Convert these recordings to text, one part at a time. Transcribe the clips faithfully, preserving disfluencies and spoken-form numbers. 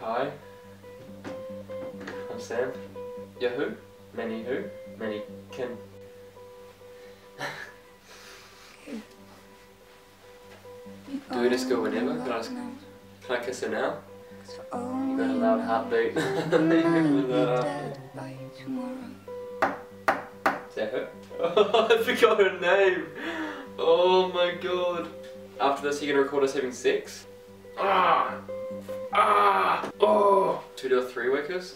Hi. I'm Sam. You're who? Manny who? Manny can. Do we just go whenever? Can I, just, can I kiss her now? You got a loud heartbeat. Is that her? Oh, I forgot her name. Oh my god. After this, you're gonna record us having sex? Ah! Ah! Oh! Two to three wickers?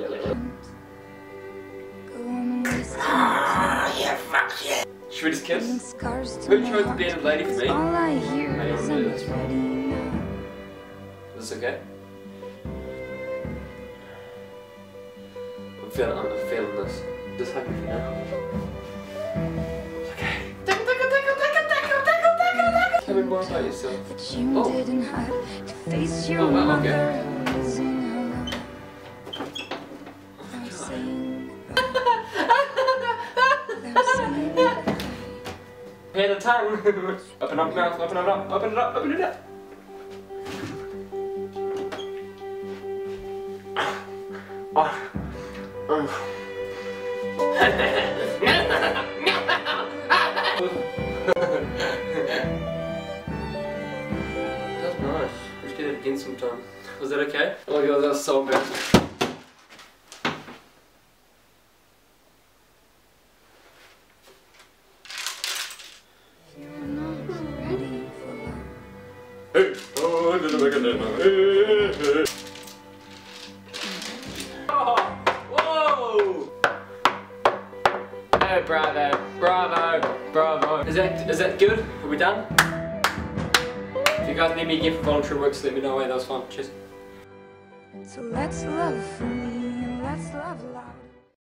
Ah, yeah, fuck yeah! Should we just kiss? Who chose the bearded lady for me? I don't know this one. Is this okay? I'm feeling, I'm feeling this. Just hug me for now. It's okay. Tickle, tickle, tickle, tickle, tickle, tickle, tickle, tickle. Tell me more about yourself. Oh. Oh wow, okay. Hand and tongue. Open up mouth, open it up, open it up, open it up. Oh. Oh. That's nice. We should do that again sometime. Was that okay? Oh my god, that was so embarrassing. Hey! Oh, did I make a demo? Hey, hey. Oh! Whoa! Oh, bravo! Bravo! Bravo! Is that is that good? Are we done? If you guys need me again for voluntary work, so let me know. That was fun. Cheers. So let's love for me and let's love loud.